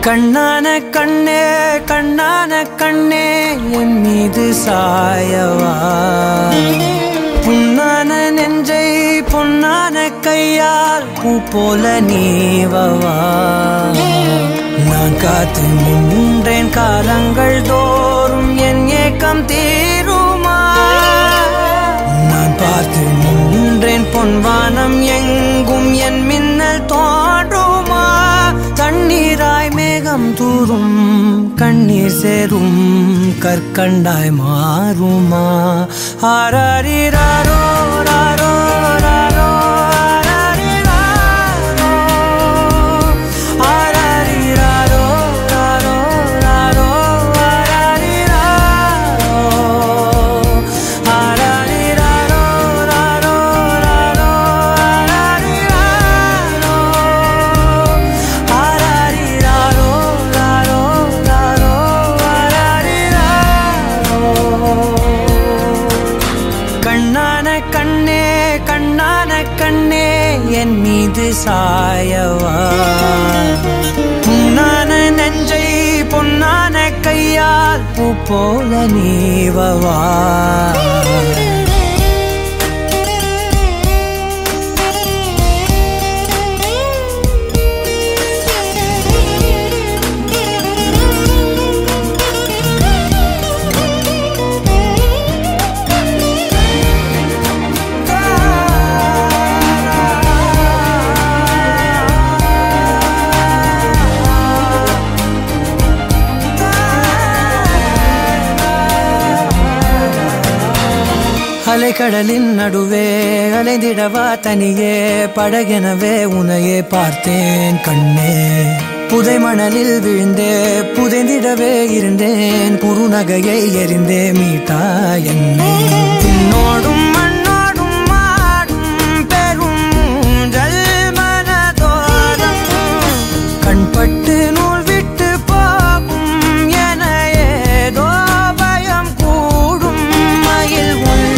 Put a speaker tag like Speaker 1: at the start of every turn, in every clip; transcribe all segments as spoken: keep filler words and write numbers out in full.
Speaker 1: கண்ணான கண்ணே கண்ணான கண்ணே என் மீது சாயவா புண்ணான நெஞ்சை பொன்னான கையால் பூ போல நீவவா நான் காத்து நின்றேன் காலங்கள் தோறும் என் ஏக்கம் தீருமா நான் பார்த்து நின்றேன் பொன்வானம் எங்கும் என் மின்னல் தோன்றுமா தண்ணீராய் மேகம் தூரும் கண்ணீர் சேரும் கற்கண்டாய் மாறுமா ஆராரிராரோ ராரோ ராரோ என் மீது சாயவா புண்ணான நெஞ்சை பொன்னான கையால் பூ போல நீவவா அலைக்கடலின் நடுவே அலைந்திடவா தனியே படகெனவே உனையே பார்த்தேன் கண்ணே புதை மணலில் விழுந்தே புதைந்திடவே இருந்தேன் குறுநகையை எறிந்தே மீட்டா என்னை உன்னோடும் மண்ணோடும் மாடும் பெரும் ஊஞ்சல் மனதோரம் கண்பட்டு நூல் விட்டு போகும் என ஏதோ பயம் கூடும் மயில்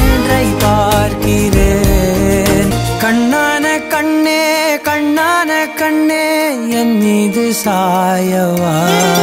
Speaker 1: பார்க்கிறேன் கண்ணான கண்ணே கண்ணான கண்ணே என் மீது சாயவா